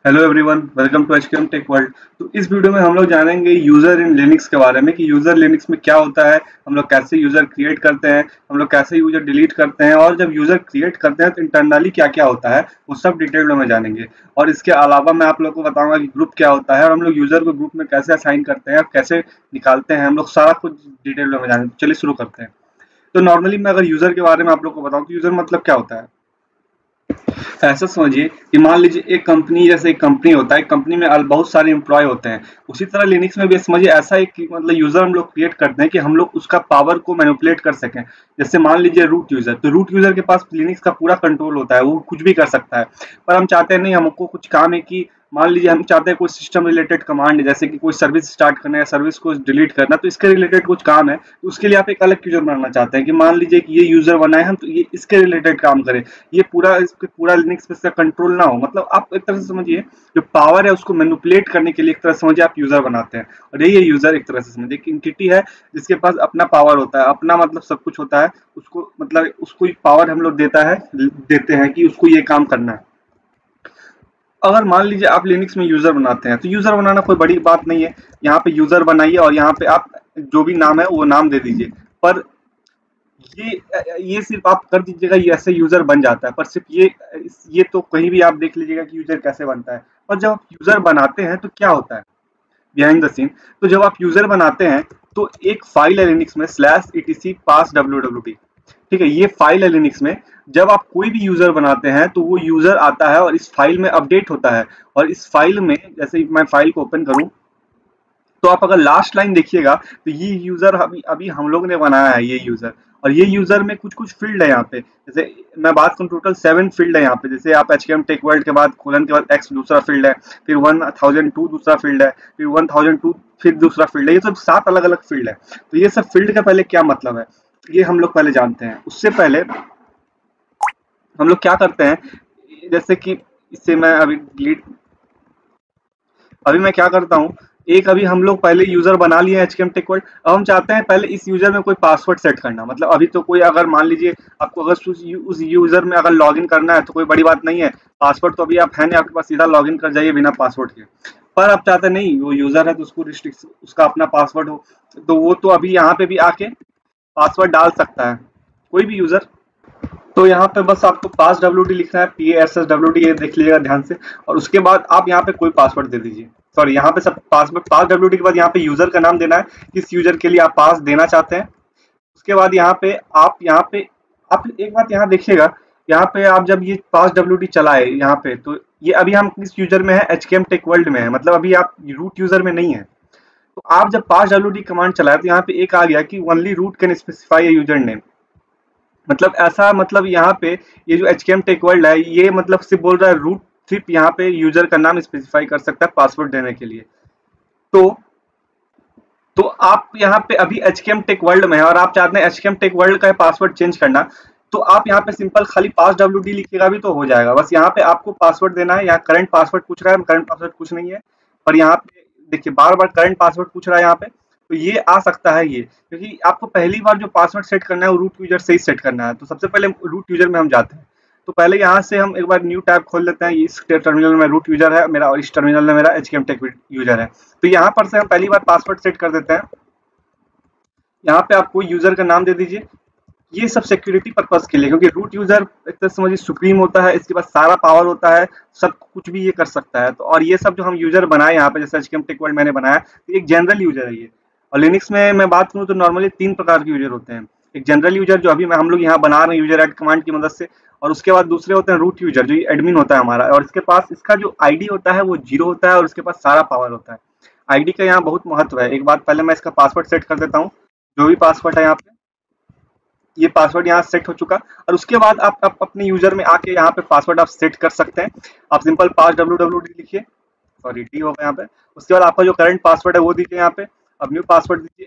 Hello everyone, welcome to HKM tech world. तो इस video में हम लोग जानेंगे यूजर इन लिनक्स के बारे में कि यूजर लिनक्स में क्या होता है, हम लोग कैसे यूजर क्रिएट करते हैं, हम लोग कैसे यूजर डिलीट करते हैं और जब यूजर क्रिएट करते हैं तो इंटरनली क्या क्या होता है वो सब डिटेल में जानेंगे। और इसके अलावा मैं आप लोग को बताऊंगा कि ग्रुप क्या होता है और हम लोग यूजर को ग्रुप में कैसे असाइन करते हैं और कैसे निकालते हैं, हम लोग सारा कुछ डिटेल में जानेंगे। चलिए शुरू करते हैं। तो नॉर्मली मैं अगर यूजर के बारे में आप लोग को बताऊं तो यूजर मतलब क्या होता है, ऐसा समझिए कि मान लीजिए एक कंपनी, जैसे एक कंपनी होता है, कंपनी में बहुत सारे एम्प्लॉय होते हैं। उसी तरह लिनक्स में भी समझिए ऐसा एक मतलब यूजर हम लोग क्रिएट करते हैं कि हम लोग उसका पावर को मैनिपुलेट कर सकें। जैसे मान लीजिए रूट यूजर, तो रूट यूजर के पास लिनक्स का पूरा कंट्रोल होता है, वो कुछ भी कर सकता है। पर हम चाहते हैं नहीं, हमको कुछ काम है कि मान लीजिए हम चाहते हैं कोई सिस्टम रिलेटेड कमांड है, जैसे कि कोई सर्विस स्टार्ट करना है, सर्विस को डिलीट करना, तो इसके रिलेटेड कुछ काम है, तो उसके लिए आप एक अलग यूजर बनाना चाहते हैं कि मान लीजिए कि ये यूजर बनाए हम, तो ये इसके रिलेटेड काम करे, ये पूरा इसके पूरा लिनक्स पे इसका कंट्रोल ना हो। मतलब आप एक तरह से समझिए जो पावर है उसको मैनिपुलेट करने के लिए एक तरह से समझिए आप यूजर बनाते हैं। और ये यूजर एक तरह से समझिए एक एंटिटी है जिसके पास अपना पावर होता है, अपना मतलब सब कुछ होता है। उसको मतलब उसको पावर हम लोग देते हैं कि उसको ये काम करना है। अगर मान लीजिए आप लिनक्स में यूजर बनाते हैं तो यूजर बनाना कोई बड़ी बात नहीं है। यहाँ पे यूजर बनाइए और यहाँ पे आप जो भी नाम है वो नाम दे दीजिए। पर ये सिर्फ आप कर दीजिएगा, ये ऐसे यूजर बन जाता है। पर सिर्फ ये तो कहीं भी आप देख लीजिएगा कि यूजर कैसे बनता है। और जब आप यूजर बनाते हैं तो क्या होता है बिहाइंड द सीन। तो जब आप यूजर बनाते हैं तो एक फाइल है लिनक्स में /etc pass wwt। ठीक है, ये फाइल है लिनक्स में। जब आप कोई भी यूजर बनाते हैं तो वो यूजर आता है और इस फाइल में अपडेट होता है। और इस फाइल में जैसे मैं फाइल को ओपन करूं तो आप अगर लास्ट लाइन देखिएगा तो ये यूजर अभी अभी हम लोग ने बनाया है ये यूजर। और ये यूजर में कुछ कुछ फील्ड है यहाँ पे। जैसे मैं बात करूँ टोटल 7 फील्ड है यहाँ पे। जैसे आप एचकेएम टेक वर्ल्ड के बाद कोलन के बाद एक्स दूसरा फील्ड है, फिर 1002 दूसरा फील्ड है, फिर 1002 फिर दूसरा फील्ड है। ये सब 7 अलग अलग फील्ड है। तो ये सब फील्ड का पहले क्या मतलब है ये हम लोग पहले जानते हैं। उससे पहले हम लोग क्या करते हैं, जैसे कि इससे मैं अभी मैं क्या करता हूँ, एक अभी हम लोग पहले यूजर बना लिए एचकेएम टेक वर्ल्ड। अब हम चाहते हैं पहले इस यूजर में कोई पासवर्ड सेट करना। मतलब अभी तो कोई अगर मान लीजिए आपको अगर उस यूजर में अगर लॉगिन करना है तो कोई बड़ी बात नहीं है। पासवर्ड तो अभी आप है नहीं आपके पास, सीधा लॉगिन कर जाइए बिना पासवर्ड के। पर आप चाहते नहीं वो यूजर है तो उसको रिस्ट्रिक्ट उसका अपना पासवर्ड हो, तो वो तो अभी यहाँ पे भी आके पासवर्ड डाल सकता है कोई भी यूजर। तो यहाँ पे बस आपको पास डब्ल्यू लिखना है, PASSWD, ये देख लीजिएगा ध्यान से। और उसके बाद आप यहाँ पे कोई पासवर्ड दे दीजिए। सॉरी, यहाँ पे सब पासवर्ड पास डब्ल्यू के बाद यहाँ पे यूजर का नाम देना है, किस यूजर के लिए आप पास देना चाहते हैं। उसके बाद यहाँ पे आप एक बात यहाँ देखिएगा, यहाँ पे आप जब ये पास डब्ल्यू चलाए यहाँ पे, तो ये अभी हम किस यूजर में है, एचकेएम टेक वर्ल्ड में है। मतलब अभी आप रूट यूजर में नहीं है। तो आप जब पास डब्ल्यू कमांड चलाए तो यहाँ पे एक आ गया कि only root can specify user name. मतलब ऐसा, मतलब यहाँ पे ये जो एचकेएम टेक वर्ल्ड है ये मतलब सिर्फ बोल रहा है रूट सिर्फ यहाँ पे यूजर का नाम स्पेसिफाई कर सकता है पासवर्ड देने के लिए। तो तो आप यहाँ पे अभी एचकेएम टेक वर्ल्ड में है और आप चाहते हैं एचकेएम टेक वर्ल्ड का पासवर्ड चेंज करना, तो आप यहाँ पे सिंपल खाली पास डब्ल्यू लिखिएगा भी तो हो जाएगा। बस यहाँ पे आपको पासवर्ड देना है। यहाँ करंट पासवर्ड पूछ रहा है, करंट पासवर्ड कुछ नहीं है। पर यहाँ पे देखिए बार बार करंट पासवर्ड पूछ रहा है यहाँ पे, तो ये आ सकता है ये, क्योंकि आपको पहली बार जो पासवर्ड सेट करना है वो रूट यूजर से ही सेट करना है। तो सबसे पहले रूट यूजर में हम जाते हैं। तो पहले यहाँ से हम एक बार न्यू टैब खोल लेते हैं। इस टर्मिनल में रूट यूजर है मेरा और इस टर्मिनल में मेरा एचकेएम टेक यूजर है। तो यहाँ पर से हम पहली बार पासवर्ड सेट कर देते हैं। यहाँ पे आप कोई यूजर का नाम दे दीजिए। ये सब सिक्योरिटी पर्पस के लिए, क्योंकि रूट यूजर एक तरह से समझिए सुप्रीम होता है, इसके पास सारा पावर होता है, सब कुछ भी ये कर सकता है। तो और ये सब जो हम यूजर बनाए यहाँ पे, जैसे एचकेएम टेक वर्ल्ड मैंने बनाया, तो एक जनरल यूजर है ये। और लिनक्स में मैं बात करूँ तो नॉर्मली 3 प्रकार के यूजर होते हैं। एक जनरल यूजर जो अभी हम लोग यहाँ बना रहे हैं यूजर ऐड कमांड की मदद से, और उसके बाद दूसरे होते हैं रूट यूजर जो एडमिन होता है हमारा, और इसके पास इसका जो आईडी होता है वो 0 होता है और उसके पास सारा पावर होता है। आईडी का यहाँ बहुत महत्व है। एक बात पहले मैं इसका पासवर्ड सेट कर देता हूँ। जो भी पासवर्ड है यहाँ पे, ये पासवर्ड यहाँ सेट हो चुका। और उसके बाद आप अपने यूजर में आके यहाँ पे पासवर्ड आप सेट कर सकते हैं। आप सिंपल पास www लिखिए, सॉरी डी होगा यहाँ पे। उसके बाद आपका जो करंट पासवर्ड है वो दीजिए यहाँ पे। अब न्यू पासवर्ड दीजिए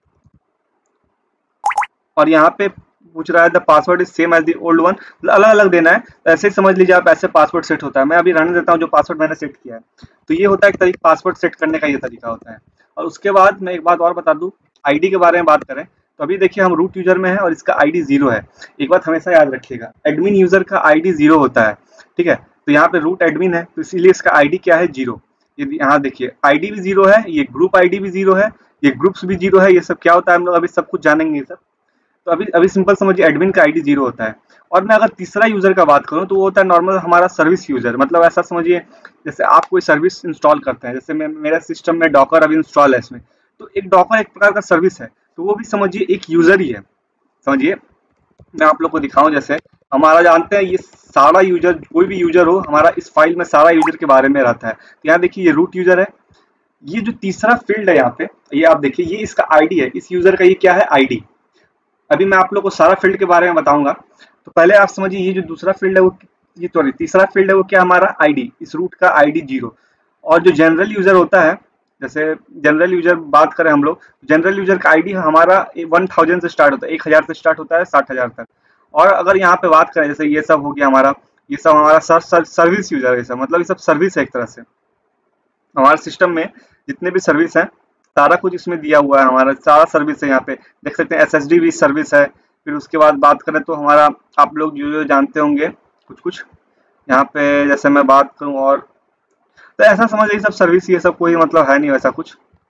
और यहाँ पे पूछ रहा है the password is same as the old one, अलग अलग देना है। तो ऐसे समझ लीजिए आप, ऐसे पासवर्ड सेट होता है। मैं अभी रहने देता हूँ जो पासवर्ड मैंने सेट किया है। तो ये होता है एक तरीका, पासवर्ड सेट करने का ये तरीका होता है। और उसके बाद मैं एक बात और बता दूं, आईडी के बारे में बात करें तो अभी देखिए हम रूट यूजर में है और इसका आईडी 0 है। एक बात हमेशा याद रखिएगा, एडमिन यूजर का आईडी 0 होता है, ठीक है। तो यहाँ पे रूट एडमिन है, तो इसीलिए इसका आईडी क्या है, 0। ये यहाँ देखिए आईडी भी 0 है, ये ग्रुप आईडी भी 0 है, ये ग्रुप्स भी 0 है। ये सब क्या होता है हम लोग अभी सब कुछ जानेंगे ये सब। तो अभी अभी सिंपल समझिए एडमिन का आईडी 0 होता है। और मैं अगर तीसरा यूजर का बात करूँ तो वो होता है नॉर्मल हमारा सर्विस यूजर। मतलब ऐसा समझिए जैसे आप कोई सर्विस इंस्टॉल करते हैं, जैसे मेरा सिस्टम में डॉकर अभी इंस्टॉल है इसमें, तो एक डॉकर एक प्रकार का सर्विस है, तो वो भी समझिए एक यूजर ही है। समझिए मैं आप लोग को दिखाऊं, जैसे हमारा जानते हैं ये सारा यूजर, कोई भी यूजर हो हमारा इस फाइल में सारा यूजर के बारे में रहता है। तो यहाँ देखिए ये रूट यूजर है, ये जो तीसरा फील्ड है यहाँ पे, ये आप देखिए ये इसका आईडी है, इस यूजर का ये क्या है, आईडी। अभी मैं आप लोग को सारा फील्ड के बारे में बताऊंगा। तो पहले आप समझिए ये जो दूसरा फील्ड है वो, ये सॉरी तीसरा फील्ड है वो क्या, हमारा आईडी, इस रूट का आईडी 0। और जो जनरल यूजर होता है, जैसे जनरल यूजर बात करें हम लोग, जनरल यूजर का आईडी हमारा 1000 से स्टार्ट होता है, 1000 से स्टार्ट होता है 60,000 तक। और अगर यहाँ पे बात करें जैसे ये सब हो गया हमारा, ये सब हमारा सर्विस यूजर है, ये सब मतलब ये सब सर्विस है एक तरह से। हमारे सिस्टम में जितने भी सर्विस हैं सारा कुछ इसमें दिया हुआ है, हमारा सारा सर्विस है। यहाँ पे देख सकते हैं एसएसडी भी सर्विस है। फिर उसके बाद बात करें तो हमारा, आप लोग जो जानते होंगे कुछ कुछ यहाँ पे, जैसे मैं बात करूँ और, तो ऐसा समझ लीजिए सब सर्विस, ये सब कोई मतलब है नहीं वैसा कुछ।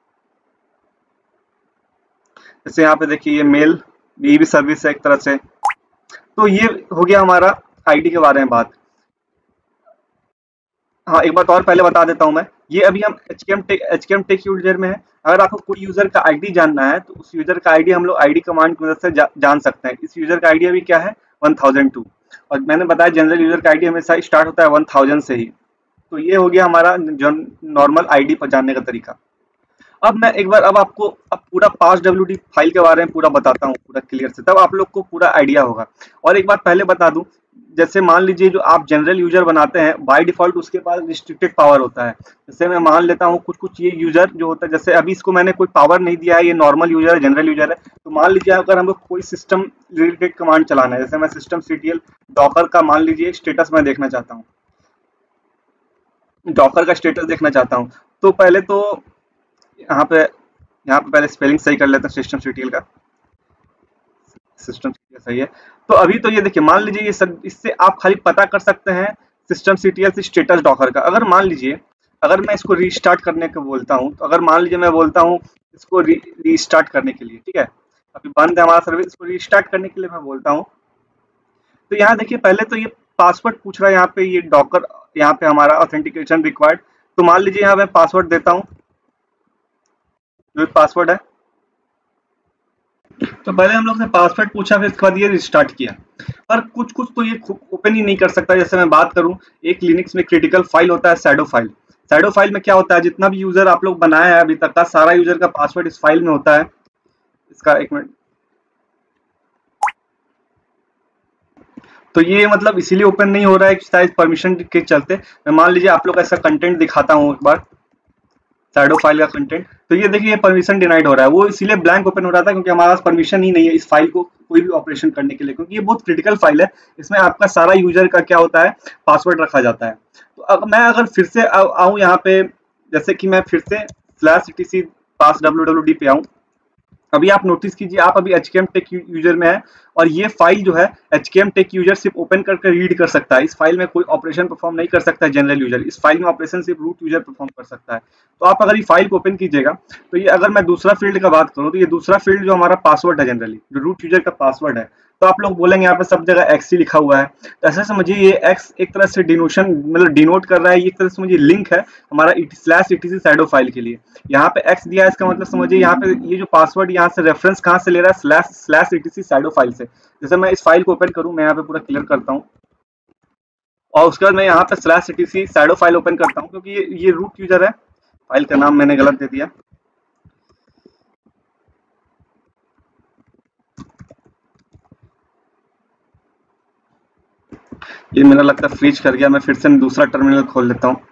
जैसे यहाँ पे देखिए ये मेल, ये भी सर्विस है एक तरह से। तो ये हो गया हमारा आईडी के बारे में बात। हाँ एक बात और पहले बता देता हूँ मैं, ये अभी हम एचकेएम टेक यूजर में है। अगर आपको कोई यूजर का आईडी जानना है तो उस यूजर का आईडी हम लोग आईडी कमांड की मदद से जान सकते हैं। इस यूजर का आईडी अभी क्या है, 1002। और मैंने बताया जनरल यूजर का आईडी हमेशा स्टार्ट होता है 1000 से ही। तो ये हो गया हमारा जो नॉर्मल आईडी पर जानने का तरीका। अब मैं एक बार अब पूरा passwd फाइल के बारे में पूरा बताता हूँ पूरा क्लियर से, तब आप लोग को पूरा आइडिया होगा। और एक बात पहले बता दूं, जैसे मान लीजिए जो आप जनरल यूजर बनाते हैं बाय डिफॉल्ट उसके पास रिस्ट्रिक्टेड पावर होता है। जैसे मैं मान लेता हूँ कुछ कुछ ये यूजर जो होता है, जैसे अभी इसको मैंने कोई पावर नहीं दिया है, ये नॉर्मल यूजर है, जनरल यूजर है। तो मान लीजिए अगर हमको कोई सिस्टम रिलेटेड कमांड चलाना है, जैसे मैं सिस्टम सीटीएल डॉकर का मान लीजिए स्टेटस मैं देखना चाहता हूँ, डॉकर का स्टेटस देखना चाहता हूँ, तो पहले तो यहाँ पे पहले स्पेलिंग सही कर लेते हैं सिस्टम सीटीएल का, सिस्टम सीटीएल सही है। तो अभी तो ये देखिए मान लीजिए ये सब, इससे आप खाली पता कर सकते हैं सिस्टम सीटीएल से स्टेटस डॉकर का। अगर मान लीजिए अगर मैं इसको रीस्टार्ट करने को बोलता हूँ, तो अगर मान लीजिए मैं बोलता हूँ इसको रीस्टार्ट करने के लिए, ठीक है, अभी बंद है हमारा सर्विस, इसको रीस्टार्ट करने के लिए मैं बोलता हूँ, तो यहाँ देखिए पहले तो ये पासवर्ड पूछ रहा है, यहाँ पे ये डॉकर, यहाँ पे हमारा ऑथेंटिकेशन रिक्वायर्ड। तो मान लीजिए यहाँ मैं पासवर्ड देता हूँ, जो पासवर्ड है, तो पहले हम लोग ने पासवर्ड पूछा, फिर इसके बाद ये रिस्टार्ट किया। पर कुछ कुछ तो ये ओपन ही नहीं कर सकता। जैसे मैं बात करूं, एक लिनक्स में क्रिटिकल फाइल होता है शैडो फाइल। शैडो फाइल में क्या होता है, जितना भी यूजर आप लोग बनाया है अभी तक का सारा यूजर का पासवर्ड इस फाइल में होता है। इसका एक मिनट, तो ये मतलब इसीलिए ओपन नहीं हो रहा है शायद परमिशन के चलते। मैं मान लीजिए आप लोग ऐसा कंटेंट दिखाता हूँ एक बार, शैडो फाइल का कंटेंट, तो ये देखिए ये परमिशन डिनाइड हो रहा है। वो इसीलिए ब्लैंक ओपन हो रहा था क्योंकि हमारे पास परमिशन ही नहीं है इस फाइल को कोई भी ऑपरेशन करने के लिए, क्योंकि ये बहुत क्रिटिकल फाइल है। इसमें आपका सारा यूजर का क्या होता है, पासवर्ड रखा जाता है। तो अब मैं अगर फिर से आऊँ यहाँ पे, जैसे कि मैं फिर से /etc passwd पे आऊँ, अभी आप नोटिस कीजिए आप अभी एचकेएम टेक यूजर में है, और ये फाइल जो है एचकेएम टेक यूजर सिर्फ ओपन करके रीड कर सकता है। इस फाइल में कोई ऑपरेशन परफॉर्म नहीं कर सकता है जनरल यूजर, इस फाइल में ऑपरेशन सिर्फ रूट यूजर परफॉर्म कर सकता है। तो आप अगर ये फाइल को ओपन कीजिएगा, तो ये अगर मैं दूसरा फील्ड का बात करूँ, तो ये दूसरा फील्ड जो हमारा पासवर्ड है, जनरली जो रूट यूजर का पासवर्ड है, तो आप लोग बोलेंगे यहाँ पे सब जगह एक्स ही लिखा हुआ है। तो ऐसा समझिए ये एक्स एक तरह से डिनोशन मतलब डिनोट कर रहा है, ये एक तरह से समझिए लिंक है हमारा /etc शैडो फाइल के लिए। यहाँ पे एक्स दिया है, इसका मतलब समझिए यहाँ पे ये जो पासवर्ड यहाँ से रेफरेंस कहाँ से ले रहा है, /etc शैडो फाइल से। जैसे मैं इस फाइल को ओपन करूँ, मैं यहाँ पे पूरा क्लियर करता हूँ, और उसके बाद मैं यहाँ पे /etc शैडो फाइल ओपन करता हूँ, क्योंकि ये रूट यूजर है, फाइल का नाम मैंने गलत दे दिया। ये मेरा लगता है फ्रीज कर गया, मैं फिर से दूसरा टर्मिनल खोल लेता हूँ।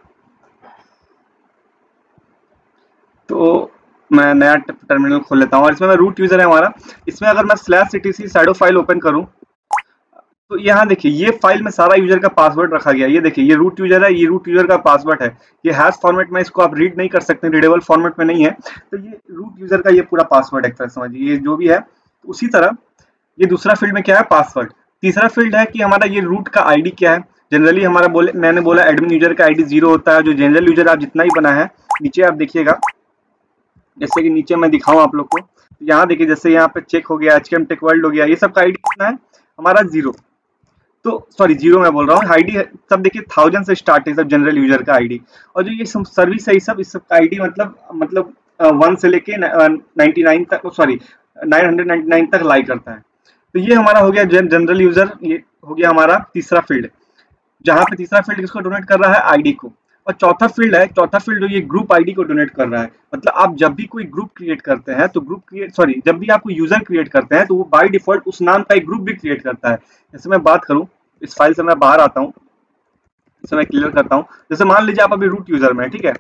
तो मैं नया टर्मिनल खोल लेता हूँ, और इसमें मैं रूट यूजर है हमारा। इसमें अगर मैं /etc शैडो फाइल ओपन करूँ, तो यहाँ देखिए ये फाइल में सारा यूजर का पासवर्ड रखा गया। ये देखिए ये रूट यूजर है, ये रूट यूजर का पासवर्ड है। ये हैश फॉर्मेट में इसको आप रीड नहीं कर सकते, रीडेबल फॉर्मेट में नहीं है। तो ये रूट यूजर का ये पूरा पासवर्ड है एक तरह समझिए, ये जो भी है। उसी तरह ये दूसरा फील्ड में क्या है, पासवर्ड। तीसरा फील्ड है कि हमारा ये रूट का आईडी क्या है। जनरली हमारा मैंने बोला एडमिन यूजर का आईडी 0 होता है। जो जनरल यूजर आप जितना ही बना है, नीचे आप देखिएगा, जैसे कि नीचे मैं दिखाऊं आप लोग को, यहाँ देखिए जैसे यहाँ पे चेक हो गया, HKM टेक वर्ल्ड हो गया, ये सब का आईडी कितना है हमारा 0। तो सॉरी 0 मैं बोल रहा हूँ, आईडी सब देखिए 1000 से स्टार्ट है सब जनरल यूजर का आईडी। और जो ये सर्विस है, इस सब का आईडी मतलब 1 से लेके 99 तक, सॉरी 999 तक लाई करता है। तो ये हमारा हो गया जनरल यूजर, ये हो गया हमारा तीसरा फील्ड, जहाँ पे तीसरा फील्ड किसको डोनेट कर रहा है, आईडी को। और चौथा फील्ड है, चौथा फील्ड जो ये ग्रुप आईडी को डोनेट कर रहा है। मतलब आप जब भी कोई ग्रुप क्रिएट करते हैं तो जब भी आप कोई यूजर क्रिएट करते हैं तो वो बाय डिफॉल्ट उस नाम का एक ग्रुप भी क्रिएट करता है। जैसे मैं बात करूं, इस फाइल से मैं बाहर आता हूं, इसे मैं क्लियर करता हूं। जैसे मान लीजिए आप अभी रूट यूजर में है, ठीक है,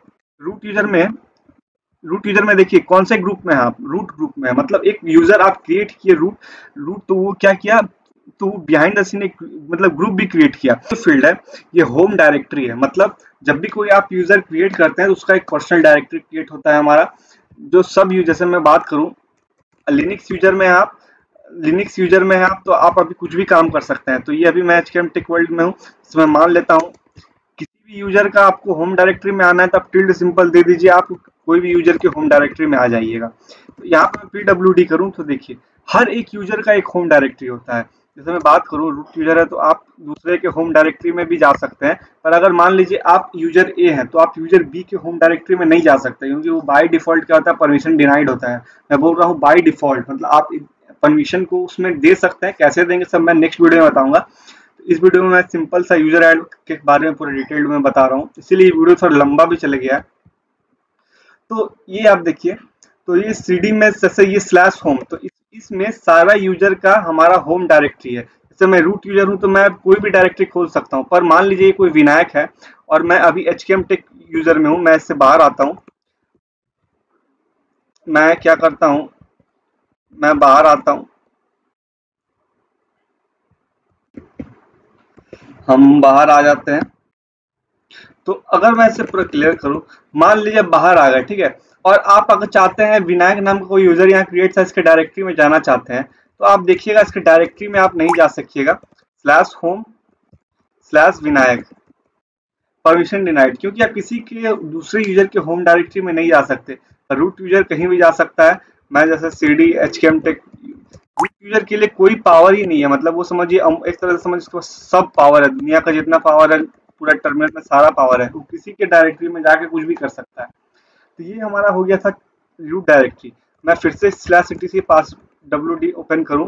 रूट यूजर में देखिए कौन से ग्रुप में है आप, रूट ग्रुप में है। मतलब एक यूजर आप क्रिएट किए रूट, तो वो क्या किया, तो बिहाइंड द सीन एक मतलब ग्रुप भी क्रिएट किया। जो फील्ड है ये होम डायरेक्टरी है। मतलब जब भी कोई आप यूजर क्रिएट करते हैं तो उसका एक पर्सनल डायरेक्टरी क्रिएट होता है हमारा। जो सब जैसे मैं बात करूं, लिनक्स यूजर में है आप, तो आप अभी कुछ भी काम कर सकते हैं। तो ये अभी मैं HKM टेक वर्ल्ड में हूँ, इसमें मान लेता हूँ किसी भी यूजर का आपको होम डायरेक्टरी में आना है तो आप टिल्ड सिंपल दे दीजिए, आप कोई भी यूजर के होम डायरेक्टरी में आ जाइएगा। तो यहाँ पर PWD करूँ तो देखिए हर एक यूजर का एक होम डायरेक्टरी होता है। जैसे मैं बात करूँ, रूट यूजर है तो आप दूसरे के होम डायरेक्टरी में भी जा सकते हैं। पर अगर मान लीजिए आप यूजर ए हैं तो आप यूजर बी के होम डायरेक्टरी में नहीं जा सकते, क्योंकि वो बाय डिफॉल्ट क्या होता है, परमिशन डिनाइड होता है। मैं बोल रहा हूँ बाय डिफॉल्ट, मतलब आप परमिशन को उसमें दे सकते हैं, कैसे देंगे सब मैं नेक्स्ट वीडियो में बताऊंगा। इस वीडियो में मैं सिंपल सा यूजर ऐड के बारे में पूरे डिटेल में बता रहा हूँ, इसीलिए वीडियो थोड़ा लंबा भी चले गया है। तो ये आप देखिए, तो ये CD में जैसे ये /होम, तो इसमें सारा यूजर का हमारा होम डायरेक्टरी है। जैसे मैं रूट यूजर हूं तो मैं कोई भी डायरेक्टरी खोल सकता हूं। पर मान लीजिए कोई विनायक है और मैं अभी HKM टेक यूजर में हूं, मैं इससे बाहर आता हूं, मैं क्या करता हूं, मैं बाहर आता हूं, हम बाहर आ जाते हैं। तो अगर मैं इसे पूरा क्लियर करूं, मान लीजिए बाहर आ गए, ठीक है, और आप अगर चाहते हैं विनायक नाम का कोई यूजर यहाँ क्रिएट था, इसके डायरेक्टरी में जाना चाहते हैं, तो आप देखिएगा इसके डायरेक्टरी में आप नहीं जा सकिएगा, /home/विनायक, परमिशन डिनाइड, क्योंकि आप किसी के दूसरे यूजर के होम डायरेक्टरी में नहीं जा सकते। रूट यूजर कहीं भी जा सकता है। मैं जैसे CD HKM tech, root user के लिए कोई पावर ही नहीं है। मतलब वो समझिए एक तरह से समझ, उसके पास सब पावर है, दुनिया का जितना पावर है पूरा टर्मिनल में सारा पावर है, वो किसी के डायरेक्टरी में जाके कुछ भी कर सकता है। तो ये हमारा हो गया था रूट डायरेक्टरी। मैं फिर से /etc पास WD ओपन करूं,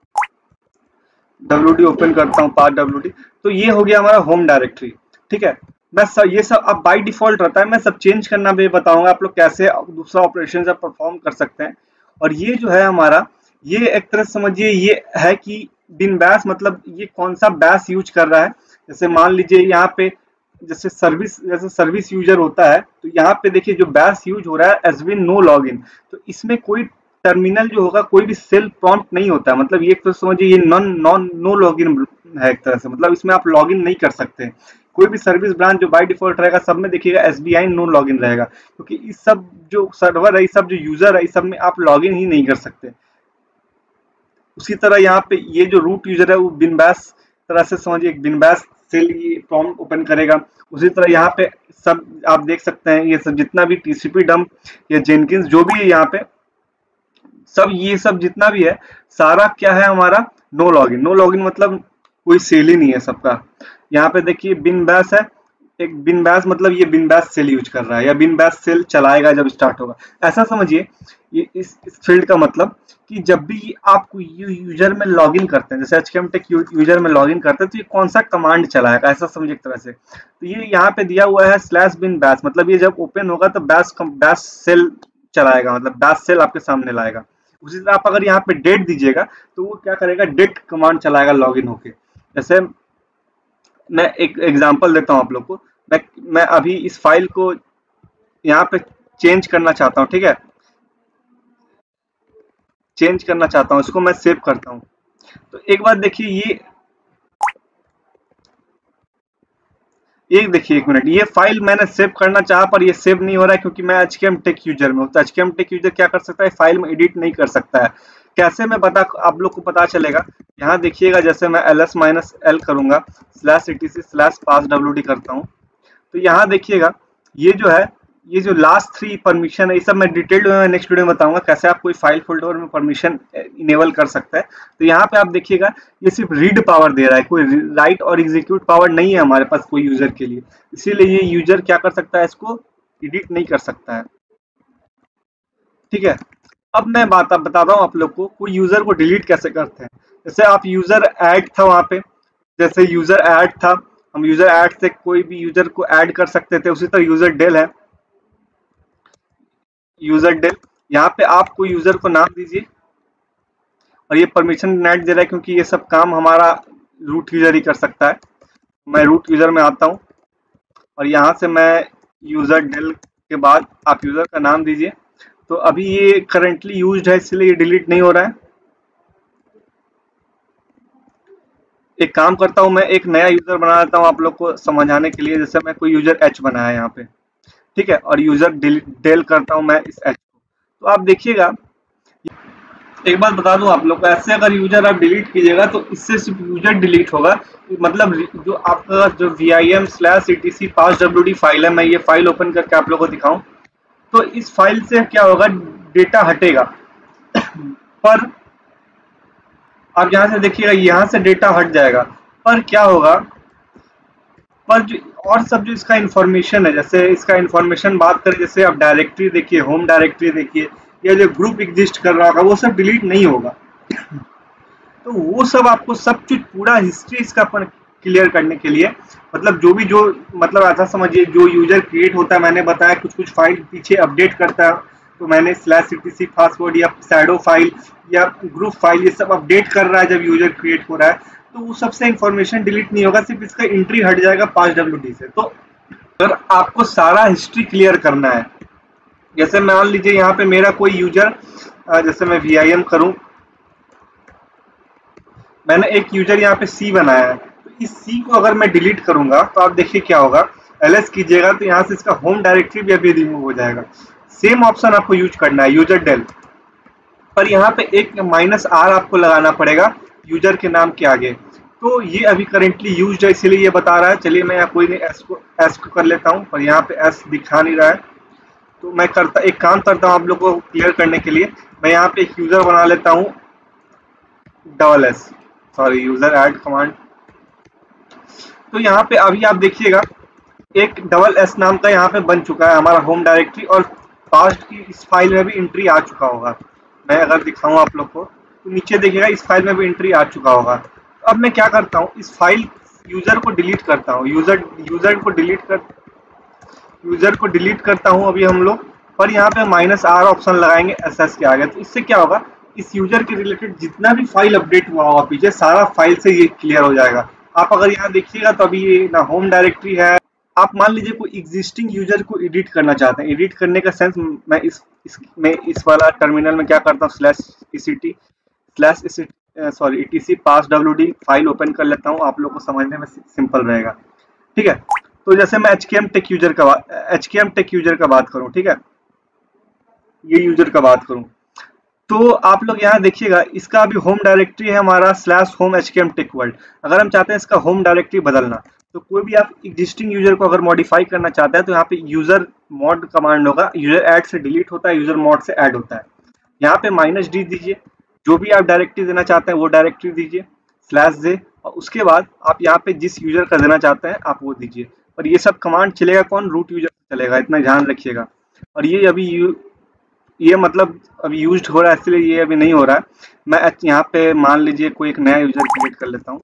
WD ओपन करता हूं, पास WD, तो ये हो गया हमारा होम डायरेक्टरी। ठीक है, मैं ये सब अब बाय डिफॉल्ट रहता है, मैं सब चेंज करना भी बताऊंगा आप लोग कैसे दूसरा ऑपरेशन आप परफॉर्म कर सकते हैं। और ये जो है हमारा, ये एक तरह से समझिए ये है कि बिन बैश, मतलब ये कौन सा बैश यूज कर रहा है। जैसे मान लीजिए यहाँ पे जैसे सर्विस यूजर होता है, तो यहाँ पे देखिए जो बैश यूज हो रहा है एज बिन नो लॉगिन, तो इसमें कोई टर्मिनल जो होगा कोई भी सेल प्रॉम्प्ट नहीं होता है। मतलब ये एक तो समझिए ये नो लॉगिन है एक तरह से, मतलब इसमें आप लॉगिन नहीं कर सकते। कोई भी सर्विस ब्रांच जो बाय डिफॉल्ट रहेगा सब में देखिएगा SBI नो लॉगिन रहेगा, क्योंकि इस सब जो सर्वर है, इस सब जो यूजर है, इस सब में आप लॉगिन ही नहीं कर सकते। उसी तरह यहाँ पे ये जो रूट यूजर है वो बिन बैश तरह से समझिए एक बिन बैश सेल ये प्रॉम्प्ट ओपन करेगा। उसी तरह यहाँ पे सब आप देख सकते हैं, ये सब जितना भी TCP डंप या जेनकिंस जो भी है यहाँ पे सब, ये सब जितना भी है सारा क्या है हमारा नो लॉगिन मतलब कोई सेल ही नहीं है सबका। यहाँ पे देखिए बिन बैश है, एक बिन बैश मतलब ये बिन बैश सेल यूज कर रहा है या बिन बैश सेल चलाएगा जब स्टार्ट होगा, ऐसा समझिए। ये इस फील्ड का मतलब कि जब भी आप यूजर में लॉगिन करते हैं, जैसे HKM टेक यूजर में लॉगिन करते हैं, तो ये कौन सा कमांड चलाएगा, ऐसा समझिए एक तरह से। तो ये यहाँ पे दिया हुआ है /bin bash, मतलब ये जब ओपन होगा तो बैश सेल चलाएगा, मतलब बैश सेल आपके सामने लाएगा। उसी तरह आप अगर यहाँ पे डेट दीजिएगा तो वो क्या करेगा, डेट कमांड चलाएगा लॉगिन होके। जैसे मैं एक एग्जांपल देता हूँ आप लोग को, मैं अभी इस फाइल को यहाँ पे चेंज करना चाहता हूँ, ठीक है, चेंज करना चाहता हूँ, इसको मैं सेव करता हूँ। तो एक बात देखिए, ये देखिए, एक मिनट, ये फाइल मैंने सेव करना चाहा पर ये सेव नहीं हो रहा है, क्योंकि मैं HKM टेक यूजर में हूँ। तो HKM टेक यूजर क्या कर सकता है, फाइल में एडिट नहीं कर सकता है। कैसे मैं पता आप लोग को पता चलेगा, यहाँ देखिएगा जैसे मैं ls-l करूंगा /etc/passwd करता हूँ, तो यहाँ देखिएगा ये जो है, ये जो लास्ट 3 परमिशन है, ये सब मैं डिटेल्ड में नेक्स्ट वीडियो में बताऊंगा कैसे आप कोई फाइल फोल्डर में परमिशन इनेबल कर सकते हैं। तो यहाँ पे आप देखिएगा ये सिर्फ रीड पावर दे रहा है, कोई राइट और एग्जीक्यूट पावर नहीं है हमारे पास कोई यूजर के लिए, इसीलिए ये यूजर क्या कर सकता है, इसको एडिट नहीं कर सकता है। ठीक है, अब मैं बात बताता हूँ आप लोग को कोई यूजर को डिलीट कैसे करते हैं। जैसे आप यूजर ऐड था वहां पे, जैसे यूजर ऐड था, हम यूजर ऐड से कोई भी यूजर को ऐड कर सकते थे, उसी तरह यूजर डेल है, यूजर डेल, यहाँ पे आप कोई यूजर को नाम दीजिए और ये परमिशन नेट दे रहा है क्योंकि ये सब काम हमारा रूट यूजर ही कर सकता है। मैं रूट यूजर में आता हूँ और यहाँ से मैं यूजर डेल के बाद आप यूजर का नाम दीजिए। तो अभी ये करंटली यूज्ड है इसलिए ये डिलीट नहीं हो रहा है। एक काम करता हूँ, मैं एक नया यूजर बना लेता हूँ आप लोग को समझाने के लिए। जैसे मैं कोई यूजर एच बनाया यहाँ पे, ठीक है, और यूजर डेल करता हूँ मैं इस एच को, तो आप देखिएगा एक बात बता दूं आप लोग को, ऐसे अगर यूजर आप डिलीट कीजिएगा तो इससे सिर्फ यूजर डिलीट होगा, मतलब जो आपका जो vim/etc passwd फाइल है, मैं ये फाइल ओपन करके आप लोगों को दिखाऊं तो इस फाइल से क्या होगा, डेटा हटेगा, पर आप यहाँ से देखिएगा यहाँ से डेटा हट जाएगा, पर क्या होगा, पर जो और सब जो इसका इंफॉर्मेशन है, जैसे इसका इंफॉर्मेशन बात करें, जैसे आप डायरेक्टरी देखिए, होम डायरेक्टरी देखिए, या जो ग्रुप एग्जिस्ट कर रहा होगा वो सब डिलीट नहीं होगा। तो वो सब आपको सब कुछ पूरा हिस्ट्री इसका क्लियर करने के लिए, मतलब जो भी जो मतलब ऐसा समझिए जो यूजर क्रिएट होता है, मैंने बताया कुछ कुछ फाइल पीछे अपडेट करता है, तो मैंने /etc पासवर्ड या शैडो फाइल या ग्रुप फाइल ये सब अपडेट कर रहा है जब यूजर क्रिएट हो रहा है, तो वो सबसे इंफॉर्मेशन डिलीट नहीं होगा, सिर्फ इसका एंट्री हट जाएगा passwd से। तो अगर आपको सारा हिस्ट्री क्लियर करना है, जैसे मान लीजिए यहाँ पे मेरा कोई यूजर, जैसे मैं vim करूं, मैंने एक यूजर यहाँ पे सी बनाया है, तो इस सी को अगर मैं डिलीट करूंगा तो आप देखिए क्या होगा, ls कीजिएगा तो यहाँ से इसका होम डायरेक्टरी भी अभी रिमूव हो जाएगा। सेम ऑप्शन आपको यूज करना है यूजर डेल, पर यहाँ पे एक -r आपको लगाना पड़ेगा यूजर के नाम के आगे, तो ये अभी करेंटली यूज है इसीलिए ये बता रहा है। चलिए मैं कोई नहीं एस को कर लेता हूँ, पर यहाँ पे एस दिखा नहीं रहा है, तो मैं एक काम करता हूँ आप लोग को क्लियर करने के लिए, मैं यहाँ पे एक यूजर बना लेता हूँ यूजर ऐड कमांड। तो यहाँ पे अभी आप देखिएगा एक $s नाम का यहाँ पे बन चुका है हमारा होम डायरेक्टरी, और पास्ट की इस फाइल में भी एंट्री आ चुका होगा। मैं अगर दिखाऊं आप लोग को तो नीचे देखिएगा इस फाइल में भी एंट्री आ चुका होगा। तो अब मैं क्या करता हूँ, इस फाइल यूजर को डिलीट करता हूँ, यूजर को डिलीट करता हूँ अभी हम लोग, पर यहाँ पे -r ऑप्शन लगाएंगे ss के आगे, तो इससे क्या होगा, इस यूजर के रिलेटेड जितना भी फाइल अपडेट हुआ होगा पीछे सारा फाइल से ये क्लियर हो जाएगा। आप अगर यहाँ देखिएगा तो अभी ये ना होम डायरेक्टरी है। आप मान लीजिए कोई एग्जिस्टिंग यूजर को एडिट करना चाहते हैं, एडिट करने का सेंस मैं इस वाला टर्मिनल में क्या करता हूँ, etc passwd फाइल ओपन कर लेता हूँ, आप लोग को समझने में सिंपल रहेगा। ठीक है, तो जैसे मैं एचकेएम टेक यूजर का बात करूं, ठीक है, ये यूजर का बात करूं, तो आप लोग यहाँ देखिएगा इसका अभी होम डायरेक्टरी है हमारा /home hkmtechworld। अगर हम चाहते हैं इसका होम डायरेक्टरी बदलना, तो कोई भी आप एग्जिस्टिंग यूजर को अगर मॉडिफाई करना चाहते हैं तो यहाँ पे यूजर मॉड कमांड होगा, यूजर ऐड से डिलीट होता है, यूजर मॉड से ऐड होता है। यहाँ पे -d दीजिए, जो भी आप डायरेक्टरी देना चाहते हैं वो डायरेक्टरी दीजिए /j, और उसके बाद आप यहाँ पे जिस यूजर का देना चाहते हैं आप वो दीजिए। और ये सब कमांड चलेगा कौन, रूट यूजर से चलेगा, इतना ध्यान रखिएगा। और ये अभी ये मतलब अभी यूज्ड हो रहा है इसलिए ये अभी नहीं हो रहा है। मैं यहाँ पे मान लीजिए कोई एक नया यूजर क्रिएट कर लेता हूँ,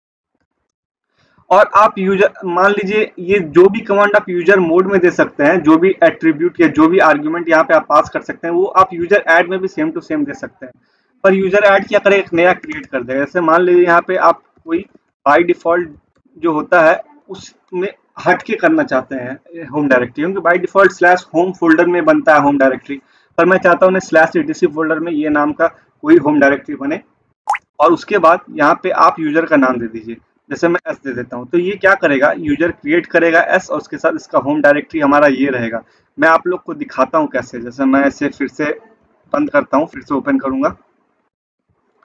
और आप यूजर मान लीजिए ये जो भी कमांड आप यूजर मोड में दे सकते हैं, जो भी एट्रीब्यूट या जो भी आर्ग्यूमेंट यहाँ पे आप पास कर सकते हैं वो आप यूजर ऐड में भी सेम टू सेम दे सकते हैं। पर यूजर ऐड क्या करेगा, एक नया क्रिएट कर देगा। जैसे मान लीजिए यहाँ पे आप कोई बाय डिफॉल्ट जो होता है उसमें हट के करना चाहते हैं होम डायरेक्टरी, क्योंकि बाय डिफॉल्ट /home फोल्डर में बनता है होम डायरेक्टरी, पर मैं चाहता हूँ /etc फोल्डर में ये नाम का कोई होम डायरेक्टरी बने, और उसके बाद यहाँ पे आप यूजर का नाम दे दीजिए, जैसे मैं एस दे देता हूँ। तो ये क्या करेगा, यूजर क्रिएट करेगा एस, और उसके साथ इसका होम डायरेक्टरी हमारा ये रहेगा। मैं आप लोग को दिखाता हूँ कैसे, जैसे मैं इसे फिर से बंद करता हूँ, फिर से ओपन करूंगा,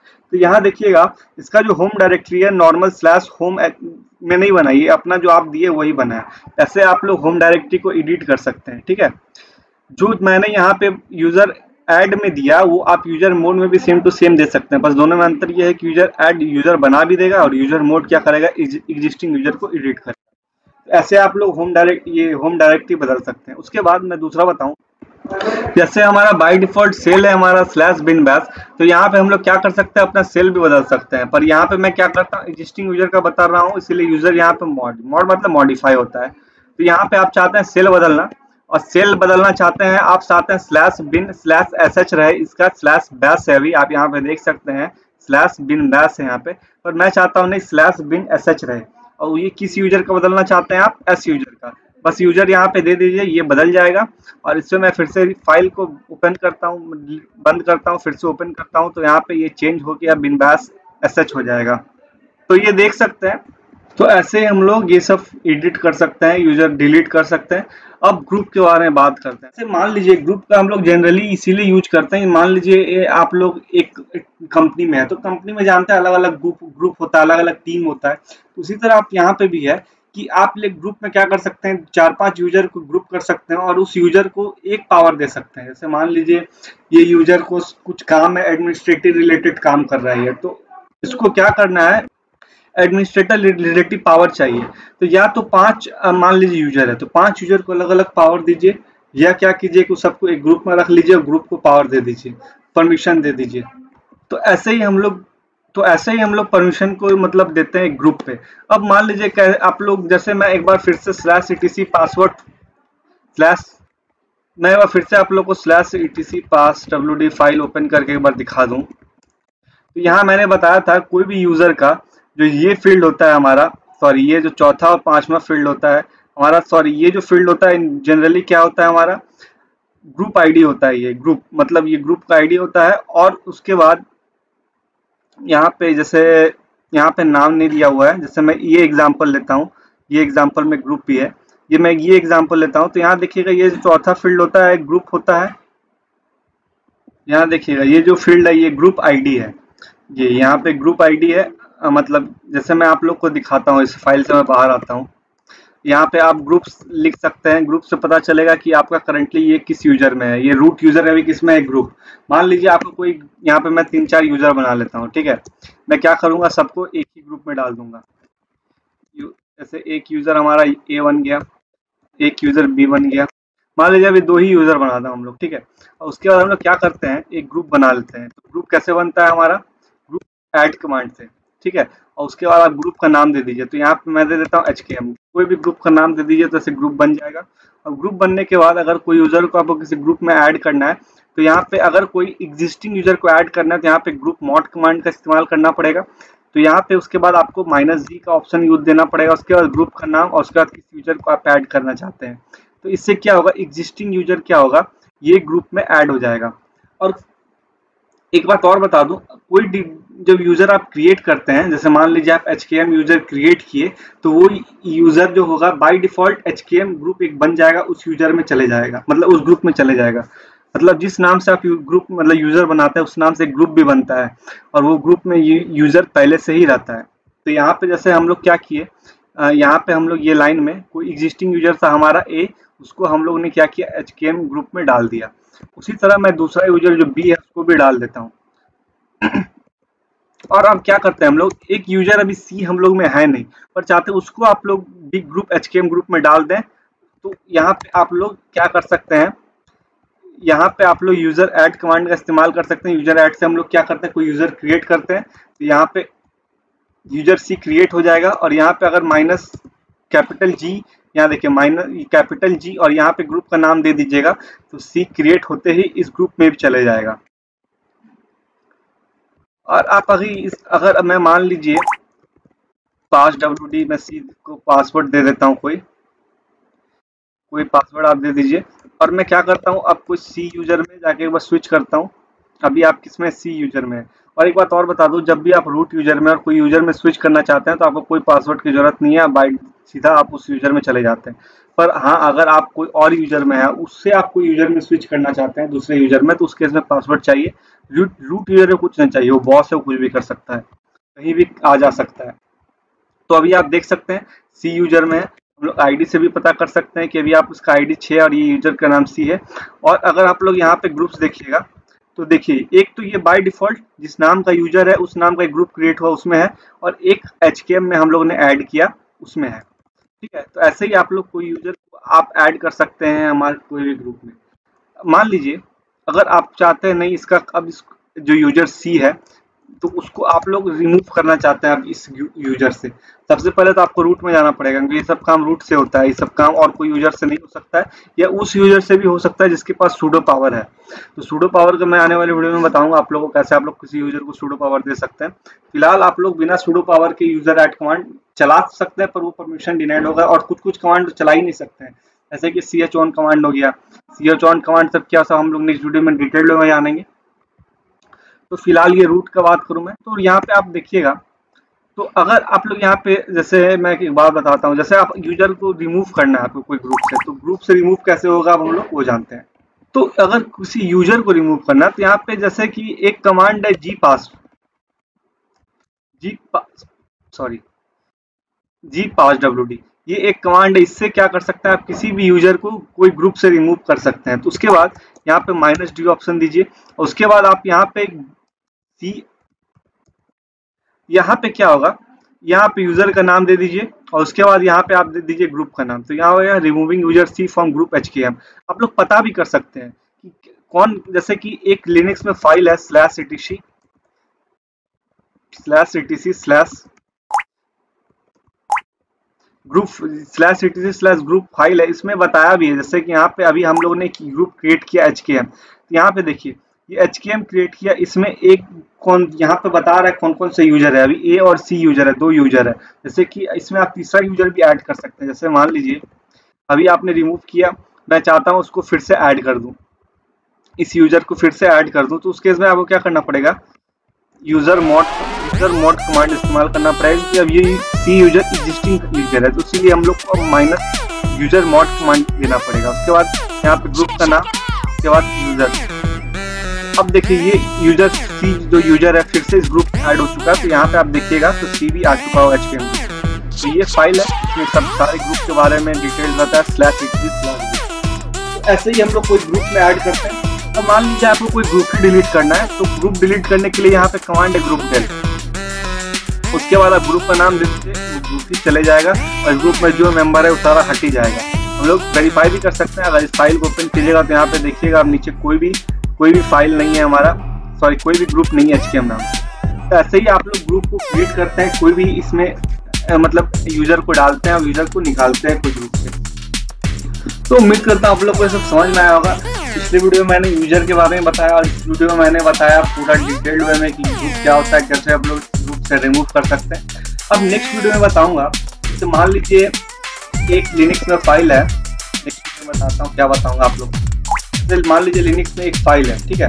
तो यहाँ देखिएगा इसका जो होम डायरेक्टरी है नॉर्मल स्लैश होम में नहीं बना, ये अपना जो आप दिए वही बना है। ऐसे आप लोग होम डायरेक्टरी को एडिट कर सकते हैं, ठीक है। जो मैंने यहाँ पे यूजर ऐड में दिया वो आप यूजर मोड में भी सेम टू सेम दे सकते हैं, बस दोनों में अंतर ये है कि यूजर ऐड यूजर बना भी देगा और यूजर मोड क्या करेगा, एग्जिस्टिंग यूजर को एडिट करेगा। ऐसे आप लोग होम डायरेक्टरी बदल सकते हैं। उसके बाद मैं दूसरा बताऊं, जैसे हमारा बाय डिफॉल्ट सेल है हमारा स्लैश बिन बैश, तो यहाँ पे हम लोग क्या कर सकते हैं, अपना सेल भी बदल सकते हैं। पर यहाँ पे मैं क्या करता हूँ, एग्जिस्टिंग यूजर का बता रहा हूँ, इसीलिए यूजर यहाँ पे मॉड मतलब मॉडिफाई होता है। तो यहाँ पे आप चाहते हैं सेल बदलना, और सेल बदलना चाहते हैं आप चाहते हैं स्लैश बिन स्लैश एसएच रहे, इसका स्लैश बैश है, अभी आप यहाँ पे देख सकते हैं स्लैश बिन बैश है यहाँ पे, पर मैं चाहता हूँ नहीं स्लैश बिन एसएच रहे। और ये किस यूजर का बदलना चाहते हैं आप, एस यूजर का, बस यूजर यहाँ पे दे दीजिए, ये बदल जाएगा। और इससे मैं फिर से फाइल को ओपन करता हूँ, बंद करता हूँ, फिर से ओपन करता हूँ, तो यहाँ पे ये चेंज हो गया, बिन बैश एसएच हो जाएगा। तो ये देख सकते हैं। तो ऐसे हम लोग ये सब एडिट कर सकते हैं, यूजर डिलीट कर सकते हैं। अब ग्रुप के बारे में बात करते हैं। जैसे मान लीजिए ग्रुप का हम लोग जनरली इसीलिए यूज करते हैं, मान लीजिए आप लोग एक कंपनी में है, तो कंपनी में जानते हैं अलग अलग ग्रुप होता है, अलग अलग टीम होता है। उसी तरह आप यहाँ पे भी है कि आप ग्रुप में क्या कर सकते हैं, 4-5 यूजर को ग्रुप कर सकते हैं और उस यूजर को एक पावर दे सकते हैं। जैसे मान लीजिए ये यूजर को कुछ काम है, एडमिनिस्ट्रेटिव रिलेटेड काम कर रहा है, तो इसको क्या करना है, एडमिनिस्ट्रेटर रिलेटिव पावर चाहिए। तो या तो 5 मान लीजिए यूजर है, तो 5 यूजर को अलग अलग पावर दीजिए, या क्या कीजिए कि सबको एक ग्रुप में रख लीजिए और ग्रुप को पावर दे दीजिए, परमिशन दे दीजिए। तो ऐसे ही हम लोग परमिशन को मतलब देते हैं ग्रुप पे। अब मान लीजिए आप लोग, जैसे मैं एक बार फिर से स्लैश etc पासवर्ड स्लैश मैं एक बार फिर से आप लोग को slash etc pass wd file open करके एक बार दिखा दूं। तो यहाँ मैंने बताया था कोई भी यूजर का जो ये फील्ड होता है हमारा, सॉरी ये जो चौथा और पांचवा फील्ड होता है हमारा, सॉरी ये जो फील्ड होता है जनरली क्या होता है हमारा, ग्रुप आईडी होता है। ये ग्रुप मतलब ये ग्रुप का आईडी होता है। और उसके बाद यहाँ पे जैसे यहाँ पे नाम नहीं दिया हुआ है, जैसे मैं ये एग्जांपल लेता हूँ, ये एग्जांपल में ग्रुप भी है, मैं ये एग्जांपल लेता हूँ। तो यहाँ देखिएगा ये जो चौथा फील्ड होता है ग्रुप होता है। यहाँ देखिएगा ये जो फील्ड है ये ग्रुप आईडी है, ये यहाँ पे ग्रुप आईडी है। मतलब जैसे मैं आप लोग को दिखाता हूँ, इस फाइल से मैं बाहर आता हूँ, यहाँ पे आप ग्रुप्स लिख सकते हैं। ग्रुप से पता चलेगा कि आपका करंटली ये किस यूजर में है, ये रूट यूजर है भी किस में है, ग्रुप। मान लीजिए आपको कोई, यहाँ पे मैं 3-4 यूजर बना लेता हूँ, ठीक है। मैं क्या करूंगा, सबको एक ही ग्रुप में डाल दूंगा। जैसे एक यूजर हमारा ए बन गया, एक यूजर बी बन गया। मान लीजिए अभी 2 ही यूजर बनाता हूँ हम लोग, ठीक है। और उसके बाद हम लोग क्या करते हैं, एक ग्रुप बना लेते हैं। तो ग्रुप कैसे बनता है हमारा, ग्रुप ऐड कमांड से, ठीक है। और उसके बाद आप ग्रुप का नाम दे दीजिए। तो यहाँ पे मैं दे देता हूँ HKM, कोई भी ग्रुप का नाम दे दीजिए तो ऐसे ग्रुप बन जाएगा। और ग्रुप बनने के बाद अगर कोई यूजर को आपको किसी ग्रुप में ऐड करना है, तो यहाँ पे अगर कोई एग्जिस्टिंग यूजर को ऐड करना है तो यहाँ पे ग्रुप मॉड कमांड का इस्तेमाल करना पड़ेगा। तो यहाँ पे उसके बाद आपको -G का ऑप्शन यूज देना पड़ेगा, उसके बाद ग्रुप का नाम और उसके बाद किस यूजर को आप ऐड करना चाहते हैं। तो इससे क्या होगा, एग्जिस्टिंग यूजर क्या होगा, ये ग्रुप में ऐड हो जाएगा। और एक बात और बता दूं, कोई जब यूजर आप क्रिएट करते हैं, जैसे मान लीजिए आप HKM यूजर क्रिएट किए, तो वो यूजर जो होगा बाय डिफॉल्ट HKM ग्रुप एक बन जाएगा, उस यूजर में चले जाएगा, मतलब उस ग्रुप में चले जाएगा। मतलब जिस नाम से आप ग्रुप मतलब यूजर बनाते हैं उस नाम से ग्रुप भी बनता है, और वो ग्रुप में यूजर पहले से ही रहता है। तो यहाँ पे जैसे हम लोग क्या किए, यहाँ पे हम लोग ये लाइन में कोई एग्जिस्टिंग यूजर था हमारा ए, उसको हम लोग ने क्या किया, HKM ग्रुप में डाल दिया। उसी तरह मैं दूसरा यूजर जो बी है उसको भी डाल देता हूँ। और अब क्या करते हैं हम लोग, एक यूजर अभी सी हम लोग में है नहीं, पर चाहते हैं उसको आप लोग बिग ग्रुप HKM ग्रुप में डाल दें। तो यहाँ पे आप लोग क्या कर सकते हैं, यहाँ पे आप लोग यूजर ऐड कमांड का इस्तेमाल कर सकते हैं। यूजर ऐड से हम लोग क्या करते हैं, कोई यूजर क्रिएट करते हैं, तो यहाँ पे यूजर सी क्रिएट हो जाएगा। और यहाँ पे अगर -G, यहाँ देखिए -G और यहाँ पे ग्रुप का नाम दे दीजिएगा, तो सी क्रिएट होते ही इस ग्रुप में भी चले जाएगा। और आप अगर मैं मान लीजिए passwd, मैं सी को पासवर्ड दे देता हूँ, कोई पासवर्ड आप दे दीजिए। और मैं क्या करता हूँ, अब कोई सी यूजर में जाके एक बार स्विच करता हूँ। अभी आप किसमें, सी यूजर में है। और एक बात और बता दूं, जब भी आप रूट यूजर में और कोई यूजर में स्विच करना चाहते हैं तो आपको कोई पासवर्ड की जरूरत नहीं है, बाय सीधा आप उस यूजर में चले जाते हैं। पर हाँ, अगर आप कोई और यूजर में है, उससे आप कोई यूजर में स्विच करना चाहते हैं दूसरे यूजर में, तो उस केस में पासवर्ड चाहिए। रूट यूजर को कुछ नहीं चाहिए, वो बॉस है, वो कुछ भी कर सकता है, कहीं भी आ जा सकता है। तो अभी आप देख सकते हैं सी यूजर में है, हम लोग आईडी से भी पता कर सकते हैं कि अभी आप उसका आईडी 6 और ये यूजर का नाम सी है। और अगर आप लोग यहाँ पे ग्रुप्स देखिएगा तो देखिए, एक तो ये बाय डिफॉल्ट जिस नाम का यूजर है उस नाम का एक ग्रुप क्रिएट हुआ उसमें है, और एक HKM में हम लोग ने ऐड किया उसमें है। ठीक है, तो ऐसे ही आप लोग कोई यूजर को आप ऐड कर सकते हैं हमारे कोई भी ग्रुप में। मान लीजिए अगर आप चाहते हैं नहीं इसका अब इस जो यूजर सी है तो उसको आप लोग रिमूव करना चाहते हैं अब इस यूजर से, सबसे पहले तो आपको रूट में जाना पड़ेगा, क्योंकि ये सब काम रूट से होता है, ये सब काम और कोई यूजर से नहीं हो सकता है, या उस यूजर से भी हो सकता है जिसके पास सूडो पावर है। तो सूडो पावर का मैं आने वाले वीडियो में बताऊंगा आप लोगों को कैसे आप लोग किसी यूजर को सूडो पावर दे सकते हैं। फिलहाल आप लोग बिना सूडो पावर के यूजर ऐड कमांड चला सकते हैं, पर वो परमिशन डिनाइड होगा, और कुछ कुछ कमांड चला ही नहीं सकते हैं, जैसे कि ch on कमांड हो गया। ch on कमांड सब क्या, सब हम लोग नेक्स्ट वीडियो में डिटेल में जानेंगे। तो फिलहाल ये रूट का बात करूं मैं, तो यहाँ पे आप देखिएगा, तो अगर आप लोग यहाँ पे, जैसे मैं एक बात बताता हूँ, जैसे आप यूजर को रिमूव करना है आपको कोई ग्रुप से, तो ग्रुप से रिमूव कैसे होगा अब हम लोग वो जानते हैं। तो अगर किसी यूजर को रिमूव करना है तो यहाँ पे जैसे कि एक कमांड है gpasswd, ये एक कमांड है, इससे क्या कर सकते हैं आप किसी भी यूजर को कोई ग्रुप से रिमूव कर सकते हैं। तो उसके बाद यहाँ पे -d ऑप्शन दीजिए, और उसके बाद आप यहाँ पे सी, यहाँ पे क्या होगा, यहाँ पे यूजर का नाम दे दीजिए, और उसके बाद यहाँ पे आप दे दीजिए ग्रुप का नाम। तो यहाँ होगा removing user C from group HKM। आप लोग पता भी कर सकते हैं कि कौन, जैसे कि एक लिनक्स में फाइल है /etc /group फाइल है, इसमें बताया भी है, जैसे कि यहाँ पे अभी हम लोगों ने ग्रुप क्रिएट किया HKM। तो यहाँ पे देखिए ये HKM क्रिएट किया, इसमें एक कौन यहाँ पे बता रहा है कौन कौन से यूजर है, अभी A और C यूजर है, 2 यूजर है। जैसे कि इसमें आप तीसरा यूजर भी ऐड कर सकते हैं, जैसे मान लीजिए अभी आपने रिमूव किया, मैं चाहता हूँ उसको फिर से ऐड कर दूं, इस यूजर को फिर से ऐड कर दूं, तो उस केस में आपको क्या करना पड़ेगा, यूजर मोड कमांड इस्तेमाल करना पड़ेगा, क्योंकि अब ये C यूजर एग्जिस्टिंग यूजर है, तो इसीलिए हम लोग को -user mod कमांड देना पड़ेगा। उसके बाद यहाँ पे ग्रुप का नाम, उसके बाद यूजर। अब देखिए ये यूजर C जो यूजर है फिर से इस ग्रुप ऐड हो चुका है, तो यहाँ पे आप देखिएगा तो C भी आ चुका हो HKM। तो ये फाइल है, इसमें सब सारे ग्रुप के बारे में डिटेल रहता है /etc/group। ऐसे ही हम लोग कोई ग्रुप में ऐड करते हैं। तो मान लीजिए आपको कोई ग्रुप ही डिलीट करना है, तो ग्रुप डिलीट करने के लिए यहाँ पे कमांड है ग्रुप del, उसके बाद आप ग्रुप का नाम दे दीजिए, ग्रुप ही चले जाएगा, और ग्रुप में जो मेंबर है वो सारा हट ही जाएगा। हम लोग वेरीफाई भी कर सकते हैं, अगर इस फाइल को ओपन कीजिएगा तो यहाँ पे देखिएगा आप नीचे कोई भी फाइल नहीं है हमारा, सॉरी कोई भी ग्रुप नहीं है HKM नाम से। तो ऐसे ही आप लोग ग्रुप को क्रिएट करते हैं, कोई भी इसमें मतलब यूजर को डालते हैं और यूजर को निकालते हैं कोई ग्रुप से। तो उम्मीद करता हूँ आप लोग को ये सब समझ में आया होगा। पिछले वीडियो में मैंने यूजर के बारे में बताया, और इस वीडियो में मैंने बताया पूरा डिटेल्ड वे में कि ग्रुप क्या होता है, कैसे आप लोग ग्रुप से रिमूव कर सकते हैं। अब नेक्स्ट वीडियो में बताऊंगा, तो मान लीजिए एक लिनक्स में फाइल है, नेक्स्ट वीडियो में बताता हूँ क्या बताऊंगा आप लोग। तो मान लीजिए लिनक्स में एक फाइल है, ठीक है,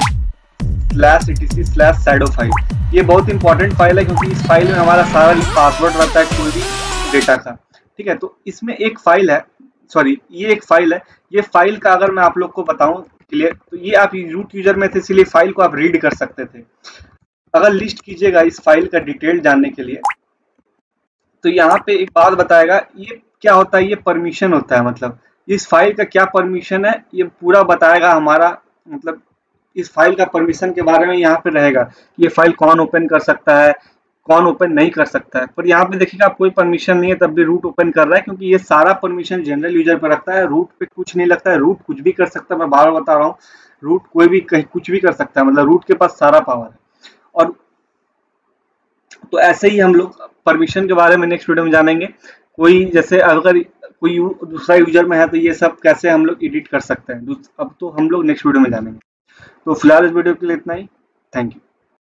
/etc/shadow5। ये बहुत इंपॉर्टेंट फाइल है, क्योंकि इस फाइल में हमारा सारा पासवर्ड रहता है कोई भी डेटा का। ठीक है, तो इसमें एक फाइल है, सॉरी ये एक फाइल है, ये फाइल का अगर मैं आप लोग को बताऊं क्लियर, तो ये आप रूट यूजर में थे इसलिए फाइल को आप रीड कर सकते थे। अगर लिस्ट कीजिएगा इस फाइल का डिटेल जानने के लिए, तो यहाँ पे एक बात बताएगा, ये क्या होता है, ये परमिशन होता है, मतलब इस फाइल का क्या परमिशन है ये पूरा बताएगा हमारा, मतलब इस फाइल का परमिशन के बारे में यहाँ पे रहेगा, ये फाइल कौन ओपन कर सकता है, कौन ओपन नहीं कर सकता है। पर यहाँ पे देखिएगा कोई परमिशन नहीं है, तब भी रूट ओपन कर रहा है, क्योंकि ये सारा परमिशन जनरल यूजर पर रखता है, रूट पे कुछ नहीं लगता है। रूट कुछ भी कर सकता है, मैं बार बार बता रहा हूँ, रूट कोई भी कहीं कुछ भी कर सकता है, मतलब रूट के पास सारा पावर है। और तो ऐसे ही हम लोग परमिशन के बारे में नेक्स्ट वीडियो में जानेंगे। कोई जैसे अगर कोई दूसरा यूजर में है तो ये सब कैसे हम लोग एडिट कर सकते हैं, अब तो हम लोग नेक्स्ट वीडियो में जानेंगे। तो फिलहाल इस वीडियो के लिए इतना ही, थैंक यू।